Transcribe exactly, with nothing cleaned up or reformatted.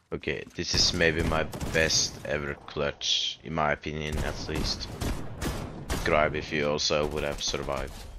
Okay, this is maybe my best ever clutch, in my opinion, at least. Describe if you also would have survived.